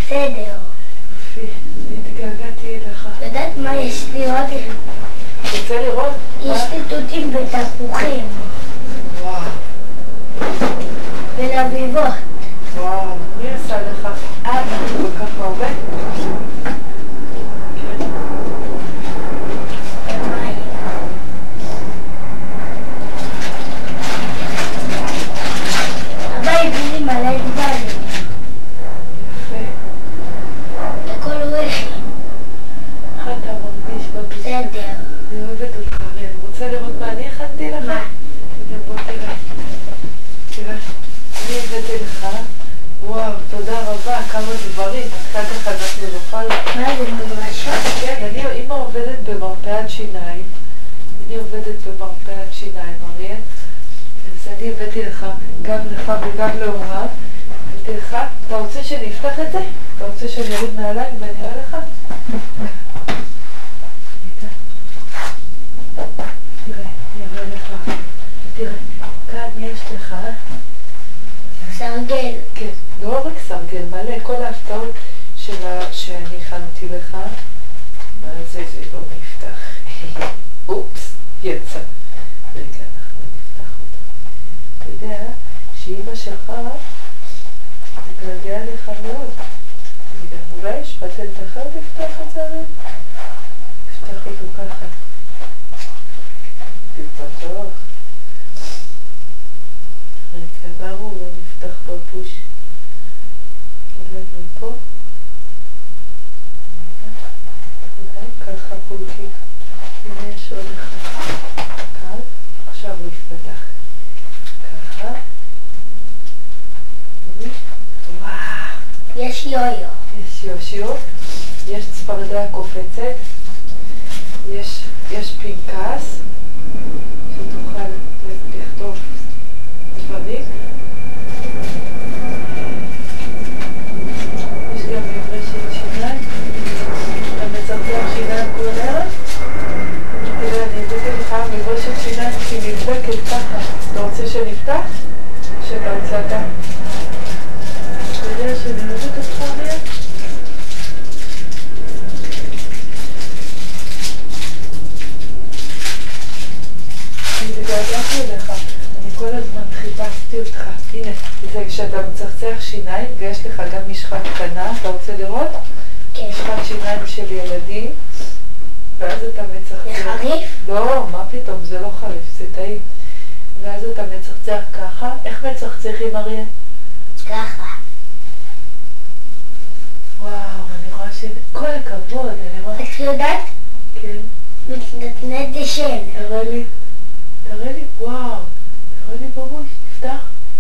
בסדר. יופי, אני התגעגעתי אליך. את יודעת מה יש לי עוד? רוצה לראות? יש לי תותים ותפוחים. וואו. ולביבות. וואו, מי עשה לך? אבא. כל כך הרבה? כן. ומים. אבא הביא לי מלא דברים. יפה. לכל הוא הכין. איך אתה מרגיש בביס? בסדר. אני אוהבת אותך, אריאל. רוצה לראות מה אני הכנתי לך? מה? הנה, בוא תראה. תראה. אני הבאתי לך. וואו, תודה רבה, כמה דברים. אחר כך אנחנו נאכל. מה זה מגרשות? כן, אמא עובדת במרפאת שיניים. אני עובדת במרפאת שיניים, אריאל. אז אני הבאתי לך, גם לך וגם לאומה. הבאתי לך. אתה רוצה שאני אפתח את זה? אתה רוצה שאני אוריד מעליי ואני אראה לך? תראה, אני אראה לך. תראה, כאן יש לך. סרגל. כן, לא רק סרגל, מלא, כל ההפתעות שאני הכנתי לך. מה זה לא נפתח. אופס, יצא. רגע, אנחנו נפתח אותו. אתה יודע שאמא שלך תתגעגע לך מאוד. אולי יש פטנט אחר לפתוח את זה? נפתח אותו ככה. תפתח. רגע, למה הוא לא נפתח בפוש? אולי מפה? אולי ככה פולקים. הנה יש עוד אחד. כאן. עכשיו הוא יפתח. ככה. וואו. יש יויו. יש יושיו. יש צפרדע קופצת. יש פנקס. שתוכל לכתוב דברים. יש גם מברשת שיניים. אתה מצרצר שיניים כל ערב? תראה, אני הבאתי לך מברשת שיניים שהיא נדבקת ככה. אתה רוצה שנפתח? שבהצעת. אתה יודע שאני אוהבת אותך, אריאל? אני התגעגעתי אליך. אני כל הזמן חיפשתי אותך. הנה, זה כשאתה מצחצח שיניים ויש לך גם משחה קטנה, אתה רוצה לראות? כן. משחת שיניים של ילדים, ואז אתה מצחצח. זה חריף? לא, מה פתאום, זה לא חריף, זה טעים. ואז אתה מצחצח ככה. איך מצחצחים, אריאל? ככה. וואו, אני רואה כל הכבוד, אני רואה. את יודעת? כן. מתנתנת דשן. תראה לי. תראה לי, וואו. תראה לי בראש, תפתח.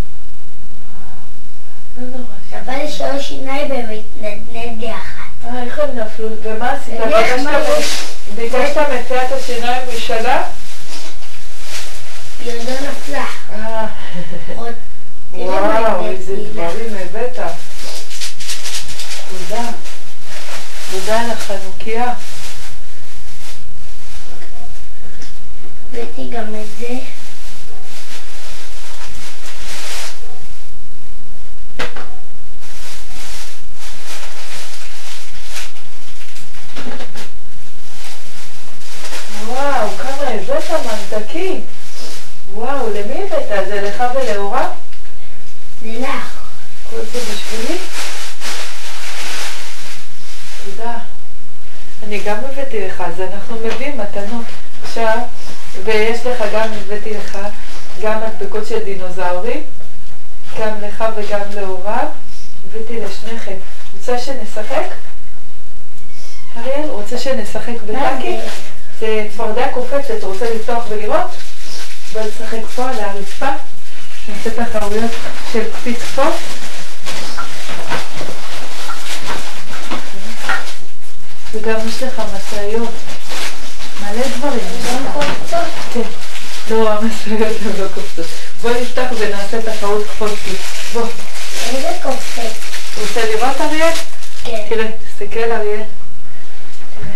לא נורא. אבל יש לו שיניים ומתנתנת יחד. איך הם נפלו? ומה עשית? ביקשת מציאת השיניים משלה? היא עוד לא נפלה. עוד. וואו, איזה דברים הבאת. תודה. תודה על החנוכיה. הבאתי גם את זה. וואו, כמה הבאת ממתקים. וואו, למי הבאת? זה לך ולאורה? זה לך. כל זה בשבילי? תודה. אני גם הבאתי לך, אז אנחנו מביאים מתנות. עכשיו, ויש לך גם, הבאתי לך גם מדבקות של דינוזאורים, גם לך וגם לאורה. הבאתי לשניכם. רוצה שנשחק? אריאל, רוצה שנשחק בטאקי? זה צפרדע קופצת, רוצה לפתוח ולראות? בוא נשחק פה על הרצפה. נעשה תחרויות של קפיץ פה. וגם יש לך מסעיות. מלא דברים. גם קופצות? כן. לא, המסעיות הן לא קופצות. בוא נפתח ונעשה תחרות קפוץ לי. בוא. איזה קופץ? רוצה לראות, אריאל? כן. תראה, תסתכל, אריאל. תראה.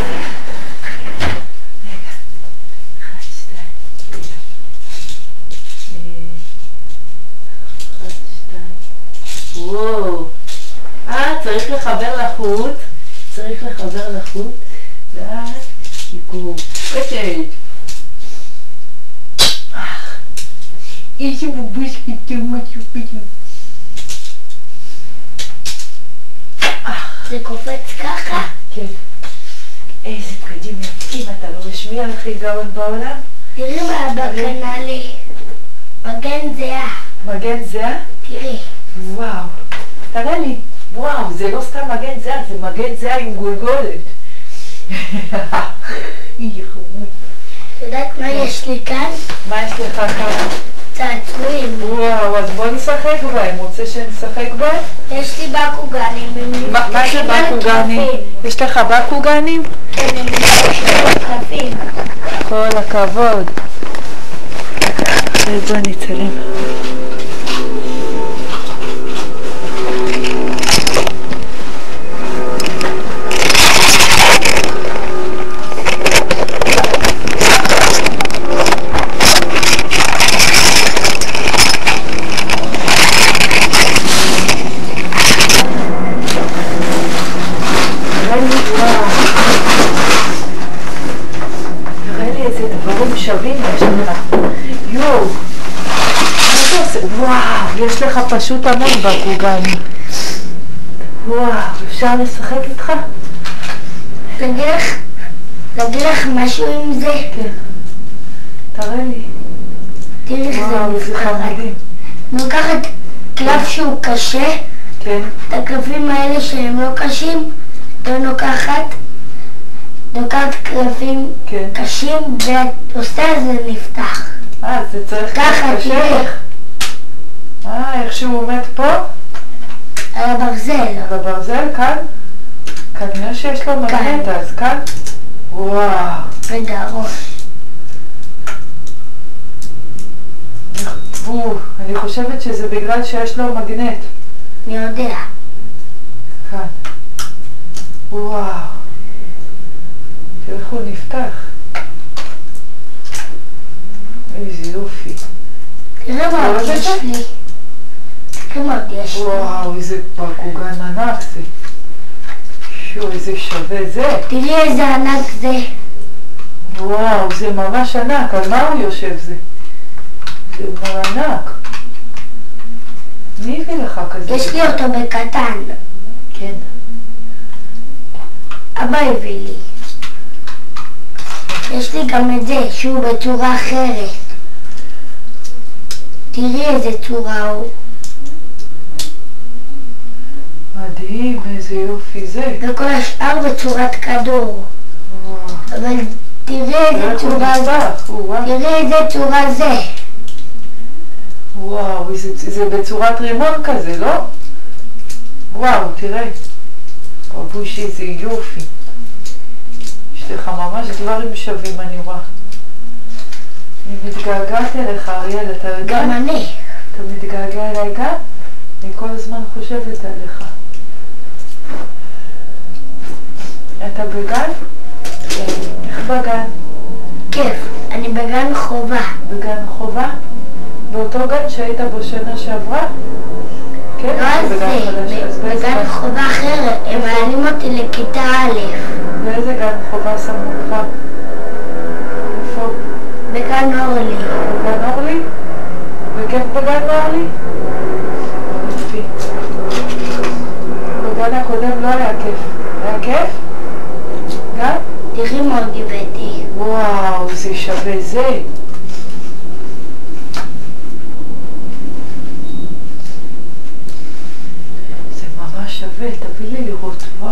רגע. 1, 2. 1, 2. וואו. צריך לחבר לחוט. צריך לחבר לחוט. ואז עיקור. אוקיי. איזה בובוס פתאום משהו פתאום. זה קופץ ככה? כן. איזה בגדים יפים, אתה לא משמיע הכי גאון בעולם? תראי מה בקנה לי. מגן זהה. מגן זהה? תראי. וואו. תראה לי. וואו, זה לא סתם מגן זהה, זה מגן זהה עם גולגולת. יודעת מה יש לי כאן? מה יש לך כאן? צעצועים. וואו, אז בוא נשחק בהם. רוצה שנשחק בהם? יש לי בקוגנים. מה זה בקוגנים? יש לך בקוגנים? כן, הם נשחקים. כל הכבוד. בוא נצלם. שווים יש לך. יואו, מה אתה עושה? וואו, יש לך פשוט המון בקוגנים. וואו, אפשר לשחק איתך? תגיד לך משהו עם זה? כן. תראה לי. תראי איך זה וואו, זה חמודים. לוקחת קלף שהוא קשה. כן. את הקלפים האלה שהם לא קשים, אתה לוקחת קלפים קשים ואת עושה זה נפתח. זה צריך ככה, תראה. איך שהוא עומד פה? על הברזל. על הברזל, כאן? כנראה שיש לו מגנט, אז כאן? וואו. רגע, ראש. אני חושבת שזה בגלל שיש לו מגנט. אני יודע. כאן. וואו. תראה איך הוא נפתח. איזה יופי. תראה מה עוד יש לי. תראה מה עוד יש לי. וואו, איזה בקוגן ענק זה. שו, איזה שווה זה. תראי איזה ענק זה. וואו, זה ממש ענק. על מה הוא יושב זה? זה ענק. מי הביא לך כזה? יש לי אותו בקטן. כן. אבא הביא לי. יש לי גם את זה, שהוא בצורה אחרת. תראי איזה צורה הוא. מדהים, איזה יופי זה. וכל השאר בצורת כדור. וואו. אבל תראי איזה צורה זה. תראי איזה צורה זה. וואו, זה בצורת רימון כזה, לא? וואו, תראה. בבושי, איזה יופי. יש לך ממש דברים שווים, אני רואה. אני מתגעגעת אליך, אריאל, אתה יודע? גם אני. אתה מתגעגע אליי גם? אני כל הזמן חושבת עליך. אתה בגן? כן. איך בגן? כיף. אני בגן חובה. בגן חובה? באותו גן שהיית בו שנה שעברה? כן? לא על זה, בגן חובה אחרת. הם מעלים אותי לכיתה א'. באיזה גן חובה שמו אותך? איפה? בגן אורלי. בגן אורלי? וכיף בגן אורלי? יופי. בגן הקודם לא היה כיף. היה כיף? גם? תראי מה עוד הבאתי. וואו, זה שווה זה. זה ממש שווה, תביא לי לראות. וואו.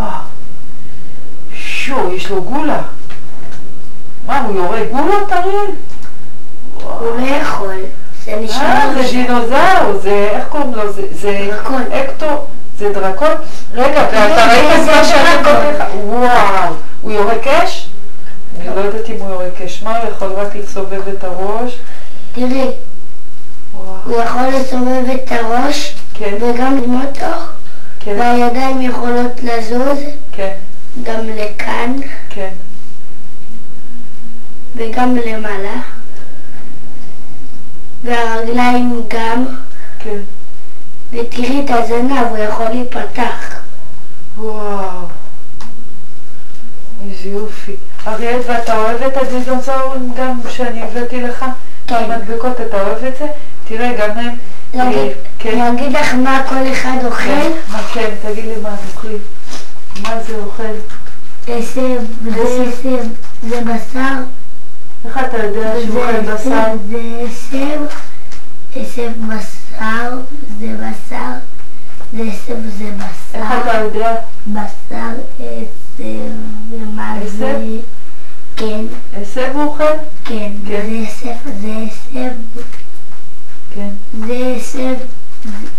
שו, יש לו גולה. מה, הוא יורה גולות, אריאל? הוא לא יכול. זה נשמע זה דינוזאור, זה, איך קוראים לו? זה דרקון. אקטו, זה דרקון? רגע, אתה ראית מה שאני קורא לך? וואו, הוא יורה קש? אני לא יודעת אם הוא יורה קש. מה, הוא יכול רק לסובב את הראש? תראי, הוא יכול לסובב את הראש וגם למותו, והידיים יכולות לזוז גם לכאן וגם למעלה, והרגליים גם, ותראי את הזנב, הוא יכול להיפתח. אריאל, ואתה אוהב את הדינוזאורים גם שאני הבאתי לך? כן. המדבקות, אתה אוהב את זה? תראה, גם הם... להגיד לך מה כל אחד אוכל? כן, תגיד לי מה הם אוכלים. מה זה אוכל? עשב, זה בשר. איך אתה יודע שהוא אוכל בשר? זה עשב בשר, זה בשר. זה עשב, זה בשר. איך אתה יודע? בשר, עשב, ומה זה? כן. עשב הוא אוכל? כן. זה עשב, זה עשב. כן. זה עשב,